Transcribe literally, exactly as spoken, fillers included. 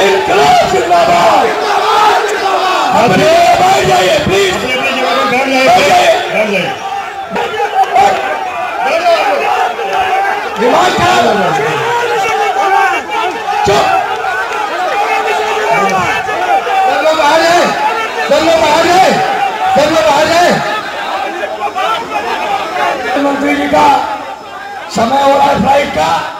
इनकलाब जिंदाबाद। बाहर जाइए प्लीज, घर जाइए। दिमाग खराब हो रहा है। चुप, सब लोग बाहर जाए, सब लोग बाहर जाए, सब लोग बाहर जाए। मंत्री जी का समय हो रहा है फ्लाइट का।